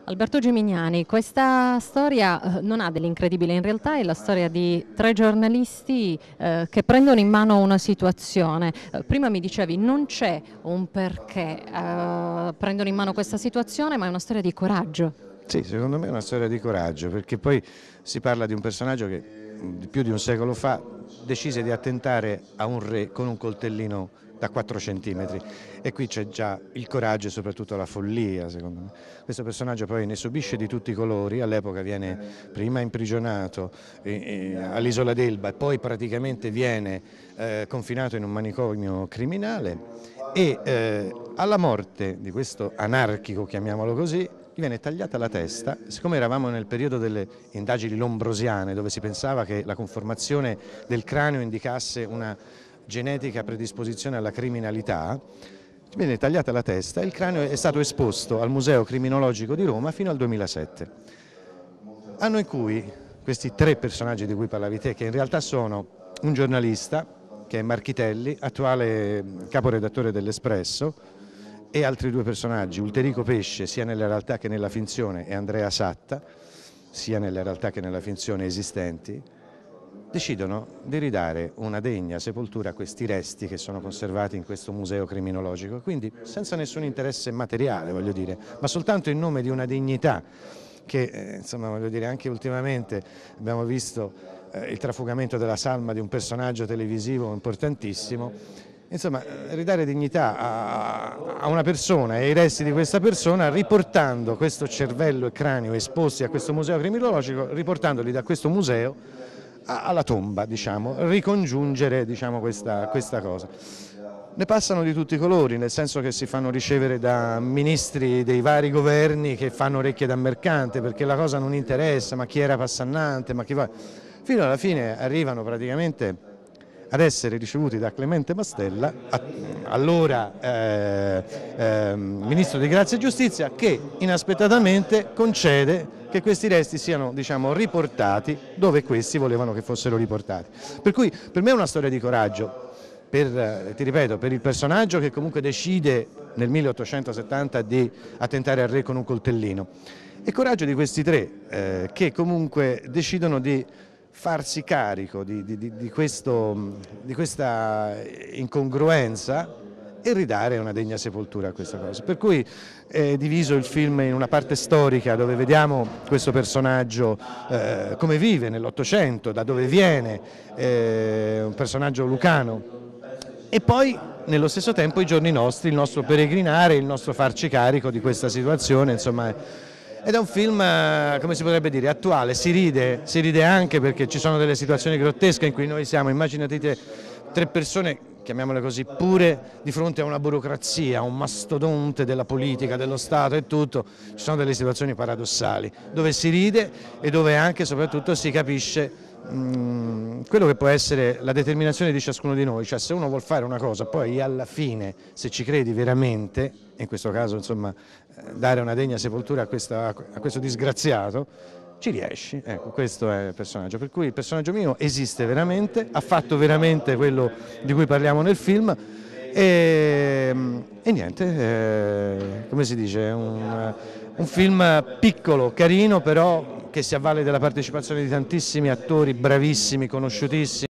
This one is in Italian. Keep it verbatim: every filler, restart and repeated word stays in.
Alberto Gemignani, questa storia eh, non ha dell'incredibile, in realtà è la storia di tre giornalisti eh, che prendono in mano una situazione. Eh, prima mi dicevi non c'è un perché eh, prendono in mano questa situazione, ma è una storia di coraggio. Sì, secondo me è una storia di coraggio, perché poi si parla di un personaggio che più di un secolo fa decise di attentare a un re con un coltellino da quattro centimetri, e qui c'è già il coraggio e soprattutto la follia, secondo me. Questo personaggio poi ne subisce di tutti i colori, all'epoca viene prima imprigionato eh, eh, all'isola d'Elba e poi praticamente viene eh, confinato in un manicomio criminale e eh, alla morte di questo anarchico, chiamiamolo così, gli viene tagliata la testa. Siccome eravamo nel periodo delle indagini lombrosiane, dove si pensava che la conformazione del cranio indicasse una genetica predisposizione alla criminalità, gli viene tagliata la testa e il cranio è stato esposto al Museo Criminologico di Roma fino al duemilasette, anno in cui questi tre personaggi di cui parlavi te, che in realtà sono un giornalista che è Marchitelli, attuale caporedattore dell'Espresso, e altri due personaggi, Ulterico Pesce sia nella realtà che nella finzione e Andrea Satta sia nella realtà che nella finzione esistenti, decidono di ridare una degna sepoltura a questi resti che sono conservati in questo museo criminologico, quindi senza nessun interesse materiale, voglio dire, ma soltanto in nome di una dignità che, eh, insomma, voglio dire, anche ultimamente abbiamo visto eh, il trafugamento della salma di un personaggio televisivo importantissimo. Insomma, ridare dignità a, a una persona e ai resti di questa persona, riportando questo cervello e cranio esposti a questo museo criminologico, riportandoli da questo museo a, alla tomba, diciamo, ricongiungere, diciamo, questa, questa cosa. Ne passano di tutti i colori, nel senso che si fanno ricevere da ministri dei vari governi che fanno orecchie da mercante perché la cosa non interessa, ma chi era passannante, ma chi va... Fino alla fine arrivano praticamente ad essere ricevuti da Clemente Mastella, allora eh, eh, Ministro di Grazia e Giustizia, che inaspettatamente concede che questi resti siano, diciamo, riportati dove questi volevano che fossero riportati. Per cui per me è una storia di coraggio, per, ti ripeto, per il personaggio che comunque decide nel milleottocentosettanta di attentare al re con un coltellino, e coraggio di questi tre eh, che comunque decidono di farsi carico di, di, di, questo, di questa incongruenza e ridare una degna sepoltura a questa cosa. Per cui è diviso il film in una parte storica dove vediamo questo personaggio eh, come vive nell'Ottocento, da dove viene, eh, un personaggio lucano, e poi nello stesso tempo i giorni nostri, il nostro peregrinare, il nostro farci carico di questa situazione, insomma. Ed è un film, come si potrebbe dire, attuale, si ride, si ride anche perché ci sono delle situazioni grottesche in cui noi siamo, immaginate tre persone, chiamiamole così, pure di fronte a una burocrazia, a un mastodonte della politica, dello Stato e tutto, ci sono delle situazioni paradossali, dove si ride e dove anche e soprattutto si capisce mh, quello che può essere la determinazione di ciascuno di noi, cioè se uno vuol fare una cosa, poi alla fine, se ci credi veramente, in questo caso insomma dare una degna sepoltura a, questa, a questo disgraziato, ci riesci. Ecco, questo è il personaggio, per cui il personaggio mio esiste veramente, ha fatto veramente quello di cui parliamo nel film e, e niente, eh, come si dice, è un, un film piccolo, carino, però che si avvale della partecipazione di tantissimi attori bravissimi, conosciutissimi.